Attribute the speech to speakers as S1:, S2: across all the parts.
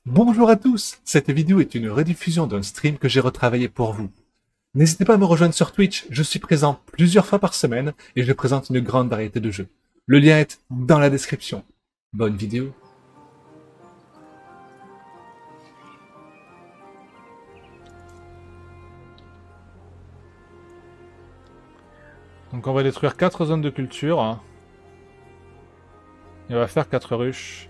S1: Bonjour à tous, cette vidéo est une rediffusion d'un stream que j'ai retravaillé pour vous. N'hésitez pas à me rejoindre sur Twitch, je suis présent plusieurs fois par semaine et je présente une grande variété de jeux. Le lien est dans la description. Bonne vidéo.
S2: Donc on va détruire 4 zones de culture. Et on va faire 4 ruches.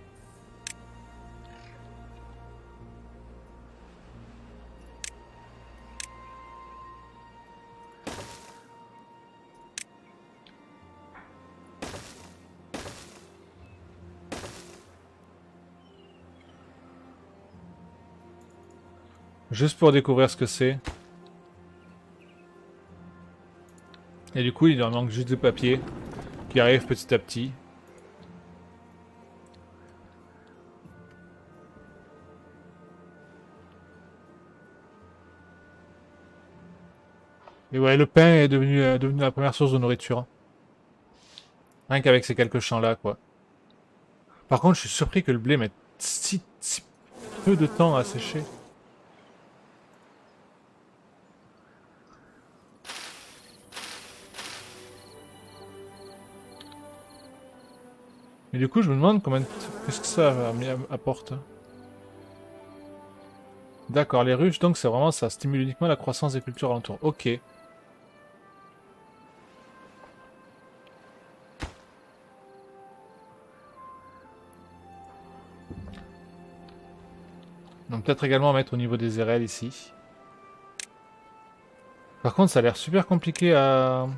S2: Juste pour découvrir ce que c'est. Et du coup il leur manque juste des papiers qui arrivent petit à petit. Et ouais, le pain est devenu la première source de nourriture. Rien qu'avec ces quelques champs là quoi. Par contre je suis surpris que le blé mette si peu de temps à sécher. Mais du coup je me demande qu'est-ce que ça apporte. D'accord, les ruches donc c'est vraiment ça stimule uniquement la croissance des cultures alentours. Ok. Donc peut-être également mettre au niveau des RL ici. Par contre ça a l'air super compliqué à...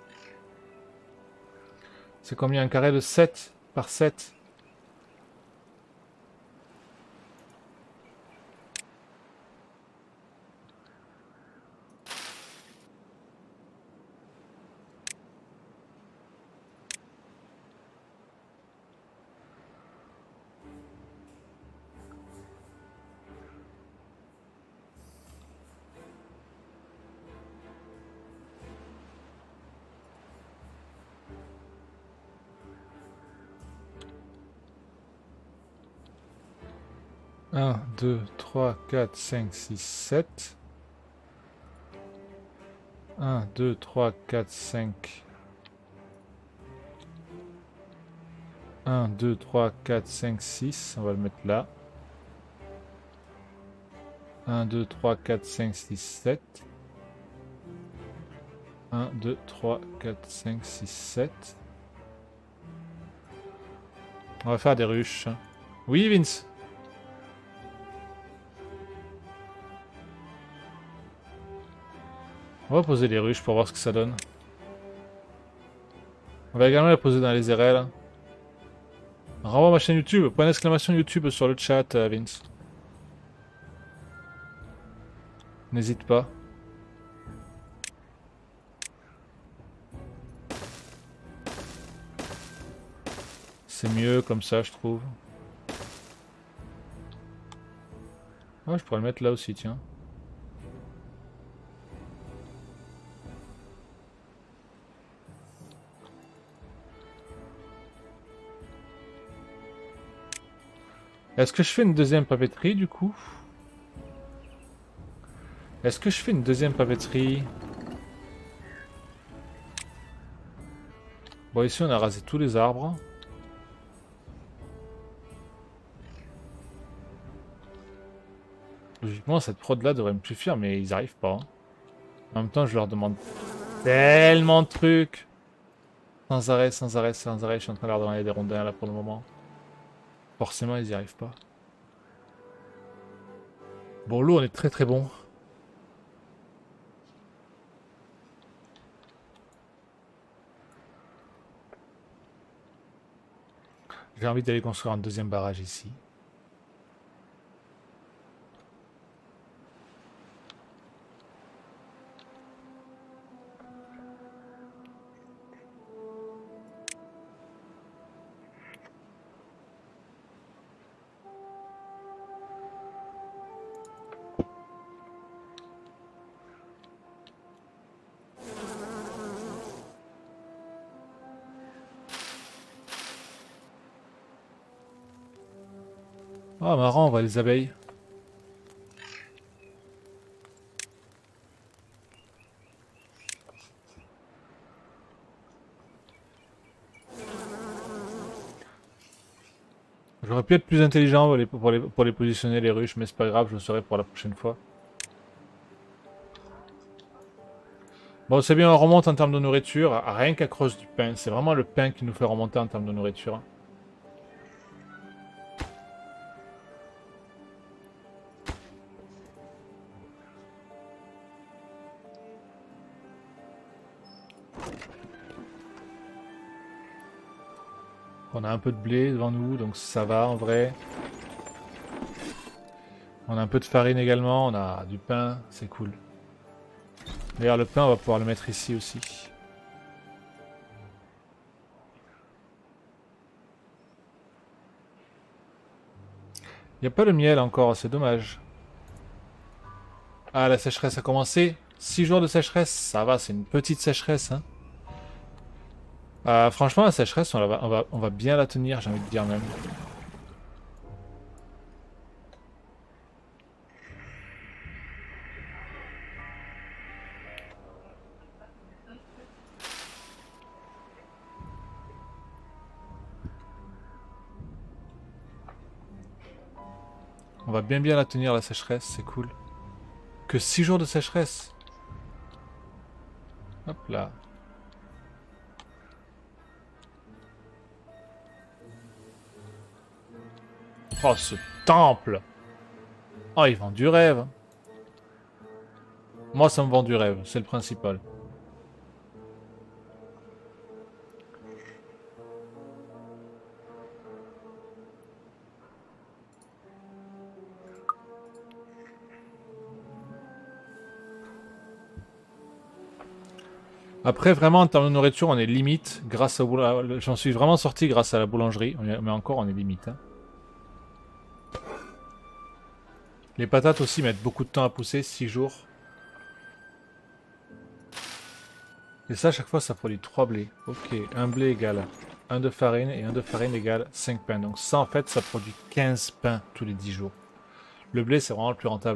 S2: C'est combien un carré de 7 par 7? Un, 2, 3, 4, 5, 6, 7. 1, 2, 3, 4, 5. 1, 2, 3, 4, 5, 6. On va le mettre là. 1, 2, 3, 4, 5, 6, 7. 1, 2, 3, 4, 5, 6, 7. On va faire des ruches. Oui, Vince? On va poser les ruches pour voir ce que ça donne. On va également les poser dans les RL. Renvoie ma chaîne YouTube. Point d'exclamation YouTube sur le chat, Vince. N'hésite pas. C'est mieux comme ça, je trouve. Ah, je pourrais le mettre là aussi, tiens. Est-ce que je fais une deuxième papeterie, du coup? Est-ce que je fais une deuxième papeterie? Bon, ici, on a rasé tous les arbres. Logiquement, cette prod-là devrait me suffire, mais ils arrivent pas. En même temps, je leur demande tellement de trucs. Sans arrêt, sans arrêt, sans arrêt. Je suis en train de leur demander des rondins, là, pour le moment. Forcément, ils y arrivent pas. Bon, l'eau, on est très très bon. J'ai envie d'aller construire un deuxième barrage ici. Oh, marrant, on voit les abeilles. J'aurais pu être plus intelligent pour les positionner les ruches, mais c'est pas grave, je le serai pour la prochaine fois. Bon, c'est bien, on remonte en termes de nourriture, rien qu'à cause du pain. C'est vraiment le pain qui nous fait remonter en termes de nourriture. On a un peu de blé devant nous, donc ça va en vrai. On a un peu de farine également, on a du pain, c'est cool. D'ailleurs, le pain, on va pouvoir le mettre ici aussi. Il n'y a pas le miel encore, c'est dommage. Ah, la sécheresse a commencé. 6 jours de sécheresse, ça va, c'est une petite sécheresse. Hein. Franchement, la sécheresse, on va bien la tenir, j'ai envie de dire même. On va bien la tenir la sécheresse, c'est cool. Que 6 jours de sécheresse. Hop là. Oh, ce temple! Oh, il vend du rêve. Moi, ça me vend du rêve, c'est le principal. Après, vraiment, en termes de nourriture, on est limite grâce au boulangerie. J'en suis vraiment sorti grâce à la boulangerie, mais encore, on est limite. Hein. Les patates aussi mettent beaucoup de temps à pousser, 6 jours. Et ça, à chaque fois, ça produit 3 blés. Ok, un blé égale 1 de farine, et 1 de farine égale 5 pains. Donc ça, en fait, ça produit 15 pains tous les 10 jours. Le blé, c'est vraiment le plus rentable.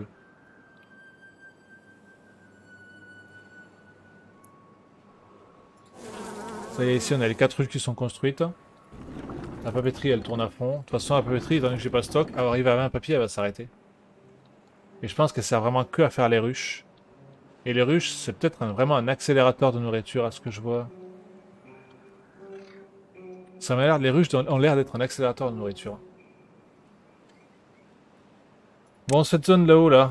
S2: Ça y est, ici, on a les 4 ruches qui sont construites. La papeterie, elle tourne à fond. De toute façon, la papeterie, étant donné que j'ai pas de stock, à arriver à 20 papiers, elle va s'arrêter. Et je pense qu'elle sert vraiment que à faire les ruches. Et les ruches, c'est peut-être vraiment un accélérateur de nourriture, à ce que je vois. Ça m'a l'air, les ruches ont l'air d'être un accélérateur de nourriture. Bon, cette zone là-haut, là.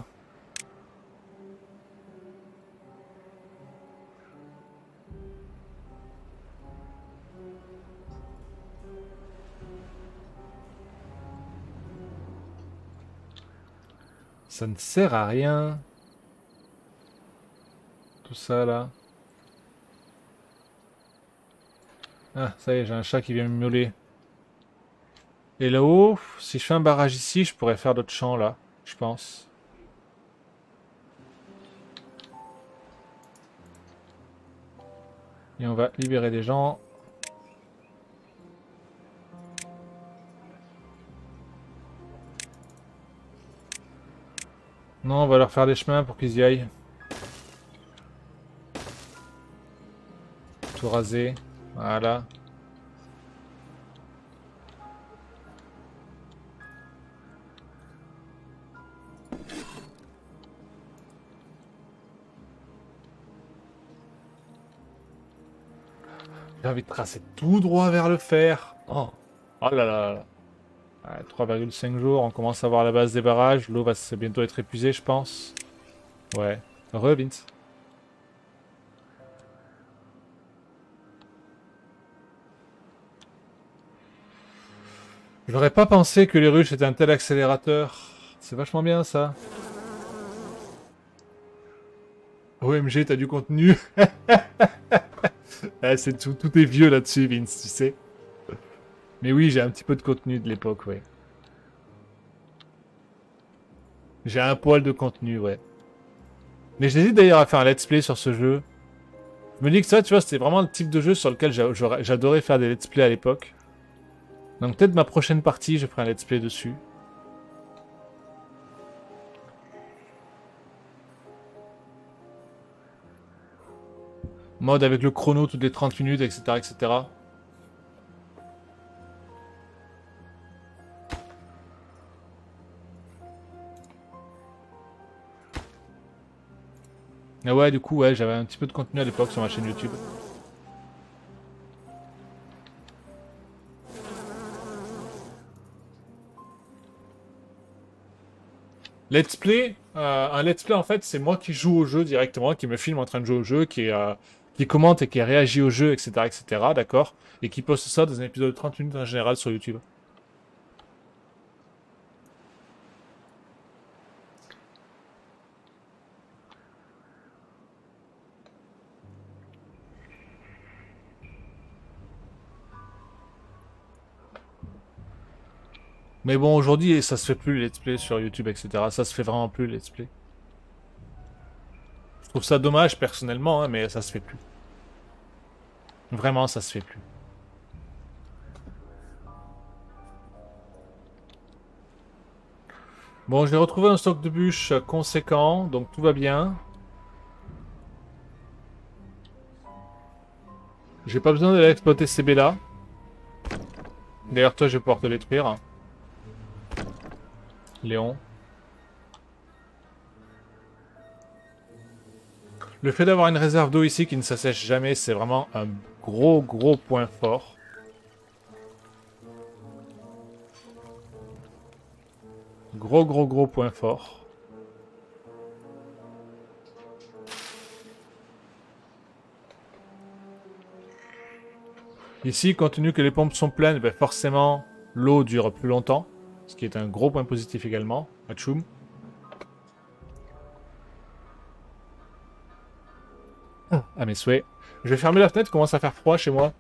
S2: Ça ne sert à rien. Tout ça, là. Ah, ça y est, j'ai un chat qui vient me miauler. Et là-haut, si je fais un barrage ici, je pourrais faire d'autres champs, là. Je pense. Et on va libérer des gens. Non, on va leur faire des chemins pour qu'ils y aillent. Tout raser. Voilà. J'ai envie de tracer tout droit vers le fer. Oh, oh là là. Ouais, 3,5 jours, on commence à voir la base des barrages. L'eau va bientôt être épuisée, je pense. Ouais. Vince. J'aurais pas pensé que les ruches étaient un tel accélérateur. C'est vachement bien, ça. OMG, t'as du contenu. C'est tout est vieux là-dessus, Vince, tu sais. Mais oui, j'ai un petit peu de contenu de l'époque, ouais. J'ai un poil de contenu, ouais. Mais j'hésite d'ailleurs à faire un let's play sur ce jeu. Je me dis que ça, tu vois, c'était vraiment le type de jeu sur lequel j'adorais faire des let's play à l'époque. Donc peut-être ma prochaine partie, je ferai un let's play dessus. Mode avec le chrono toutes les 30 minutes, etc. etc. Et ouais, du coup, ouais, j'avais un petit peu de contenu à l'époque sur ma chaîne YouTube. Let's play, un let's play en fait, c'est moi qui joue au jeu directement, qui me filme en train de jouer au jeu, qui commente et qui réagit au jeu, etc., etc., d'accord, et qui poste ça dans un épisode de 30 minutes en général sur YouTube. Mais bon, aujourd'hui, ça se fait plus les let's play sur YouTube, etc. Ça se fait vraiment plus les let's play. Je trouve ça dommage personnellement, hein, mais ça se fait plus. Vraiment, ça se fait plus. Bon, j'ai retrouvé un stock de bûches conséquent, donc tout va bien. J'ai pas besoin d'aller exploiter ces baies-là. D'ailleurs, toi, je vais pouvoir te détruire. Léon. Le fait d'avoir une réserve d'eau ici qui ne s'assèche jamais, c'est vraiment un gros point fort. Gros point fort. Ici, compte tenu que les pompes sont pleines, ben forcément, l'eau dure plus longtemps. Ce qui est un gros point positif également. Atchoum. À mes souhaits. Je vais fermer la fenêtre, il commence à faire froid chez moi.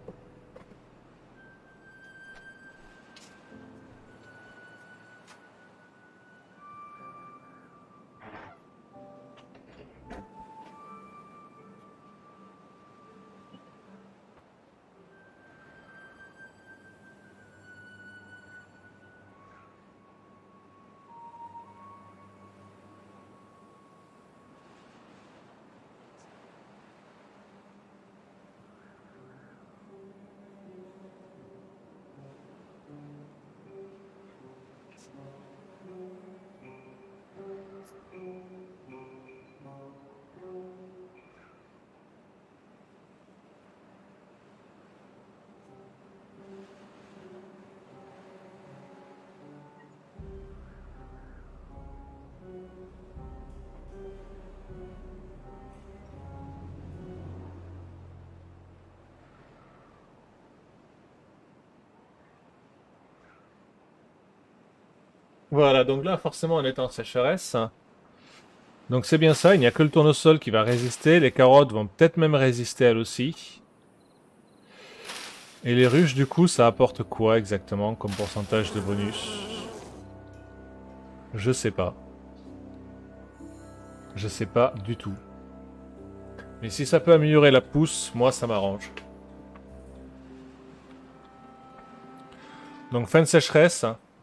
S2: Voilà, donc là, forcément, on est en sécheresse. Donc c'est bien ça, il n'y a que le tournesol qui va résister. Les carottes vont peut-être même résister elles aussi. Et les ruches, du coup, ça apporte quoi exactement comme pourcentage de bonus? Je sais pas. Je sais pas du tout. Mais si ça peut améliorer la pousse, moi ça m'arrange. Donc fin de sécheresse.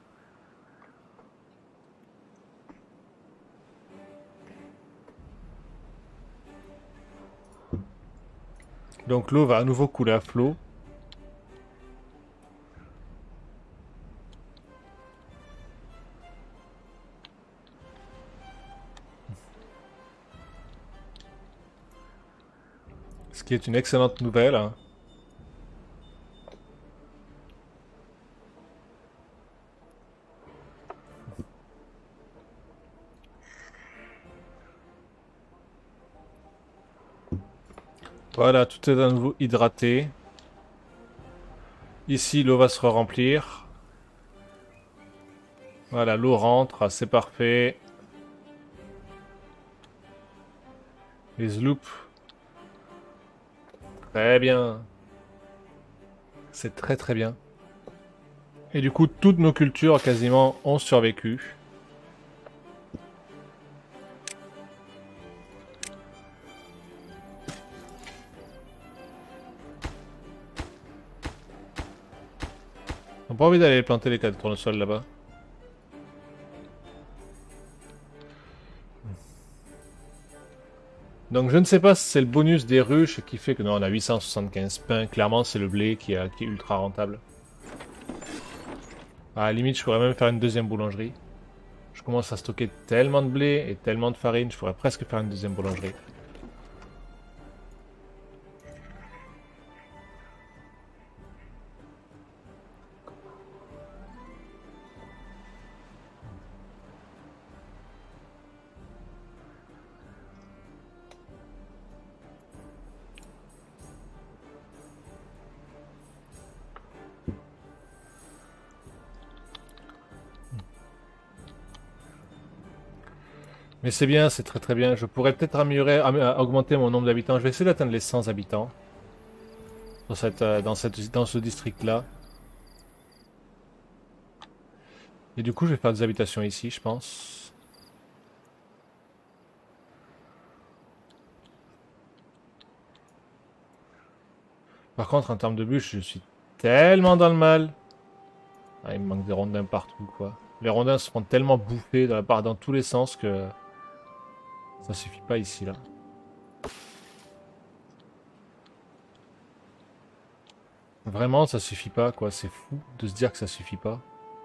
S2: Donc l'eau va à nouveau couler à flot. Ce qui est une excellente nouvelle. Voilà, tout est à nouveau hydraté. Ici, l'eau va se remplir. Voilà, l'eau rentre, c'est parfait. Les sloops. Très bien. C'est très bien. Et du coup, toutes nos cultures quasiment ont survécu. On n'a pas envie d'aller planter les 4 tournesols là-bas. Donc je ne sais pas si c'est le bonus des ruches qui fait que non, on a 875 pains. Clairement, c'est le blé qui est ultra rentable. À la limite, je pourrais même faire une deuxième boulangerie. Je commence à stocker tellement de blé et tellement de farine, je pourrais presque faire une deuxième boulangerie. Mais c'est bien, c'est très très bien. Je pourrais peut-être améliorer, augmenter mon nombre d'habitants. Je vais essayer d'atteindre les 100 habitants dans ce district-là. Et du coup, je vais faire des habitations ici, je pense. Par contre, en termes de bûches, je suis tellement dans le mal. Ah, il me manque des rondins partout, quoi. Les rondins se font tellement bouffer dans tous les sens que ça suffit pas ici, là. Vraiment, ça suffit pas, quoi. C'est fou de se dire que ça suffit pas.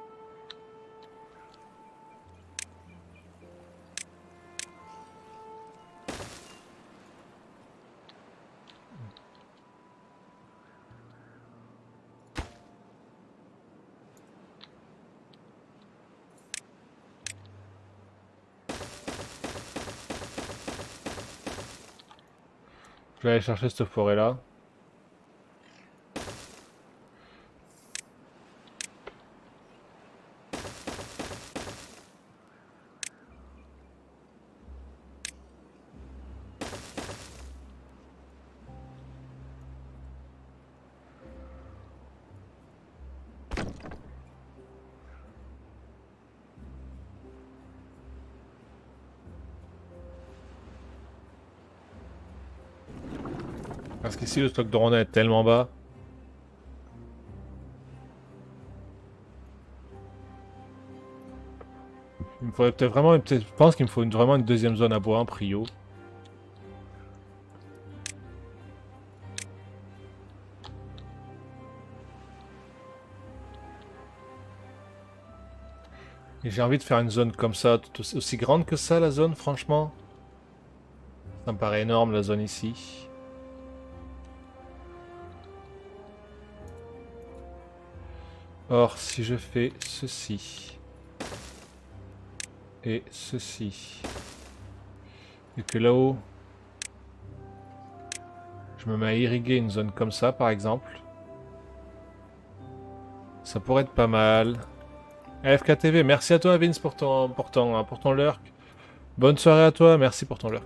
S2: Je vais aller chercher cette forêt-là. Parce qu'ici, le stock de rondins est tellement bas. Il me faudrait peut-être vraiment... je pense qu'il me faut vraiment une deuxième zone à bois en prio. Et j'ai envie de faire une zone comme ça, aussi grande que ça, la zone, franchement. Ça me paraît énorme, la zone ici. Or, si je fais ceci... et ceci... et que là-haut... je me mets à irriguer une zone comme ça, par exemple... ça pourrait être pas mal. AFKTV, merci à toi Vince pour ton lurk. Bonne soirée à toi, merci pour ton lurk.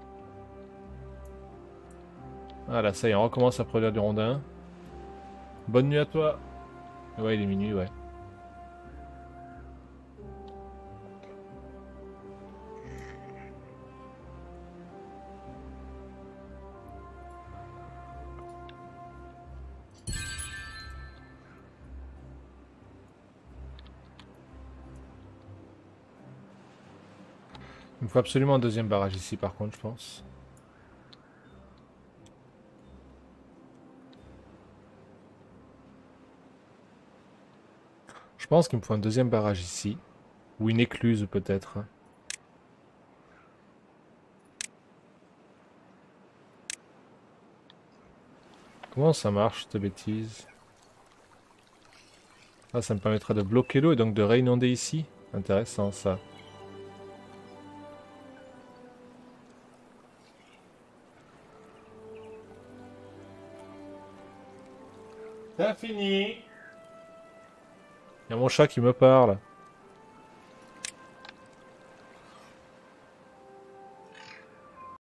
S2: Voilà, ça y est, on recommence à produire du rondin. Bonne nuit à toi. Ouais, il est minuit, ouais. Il me faut absolument un deuxième barrage ici, par contre, je pense. Je pense qu'il me faut un deuxième barrage ici. Ou une écluse, peut-être. Comment ça marche, cette bêtise? Ah, ça me permettra de bloquer l'eau et donc de réinonder ici. Intéressant, ça. C'est fini. Il y a mon chat qui me parle.